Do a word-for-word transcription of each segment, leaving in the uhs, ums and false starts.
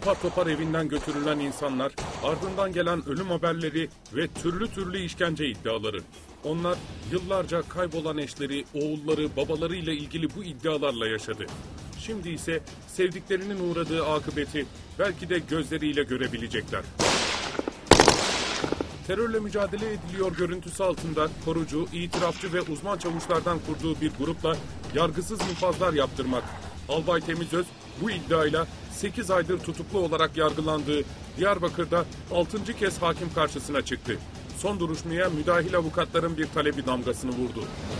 Apar topar evinden götürülen insanlar, ardından gelen ölüm haberleri ve türlü türlü işkence iddiaları. Onlar yıllarca kaybolan eşleri, oğulları, babalarıyla ilgili bu iddialarla yaşadı. Şimdi ise sevdiklerinin uğradığı akıbeti belki de gözleriyle görebilecekler. Terörle mücadele ediliyor görüntüsü altında korucu, itirafçı ve uzman çavuşlardan kurduğu bir grupla yargısız infazlar yaptırmak. Albay Temizöz bu iddiayla sekiz aydır tutuklu olarak yargılandığı Diyarbakır'da altıncı kez hakim karşısına çıktı. Son duruşmaya müdahil avukatların bir talebi damgasını vurdu.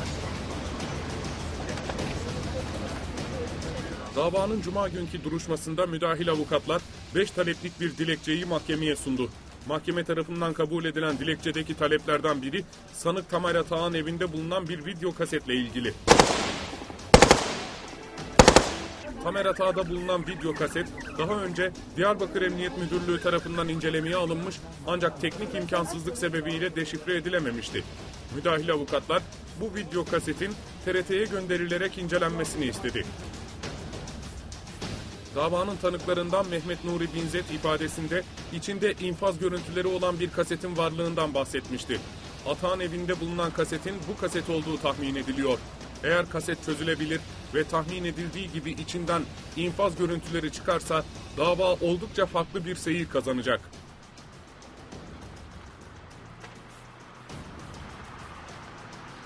Davanın cuma günkü duruşmasında müdahil avukatlar beş taleplik bir dilekçeyi mahkemeye sundu. Mahkeme tarafından kabul edilen dilekçedeki taleplerden biri sanık Tamer Atağan evinde bulunan bir video kasetle ilgili. Tamer Atağ'da bulunan video kaset daha önce Diyarbakır Emniyet Müdürlüğü tarafından incelemeye alınmış ancak teknik imkansızlık sebebiyle deşifre edilememişti. Müdahil avukatlar bu video kasetin T R T'ye gönderilerek incelenmesini istedi. Davanın tanıklarından Mehmet Nuri Binzet ifadesinde içinde infaz görüntüleri olan bir kasetin varlığından bahsetmişti. Atağan evinde bulunan kasetin bu kaset olduğu tahmin ediliyor. Eğer kaset çözülebilir ve tahmin edildiği gibi içinden infaz görüntüleri çıkarsa dava oldukça farklı bir seyir kazanacak.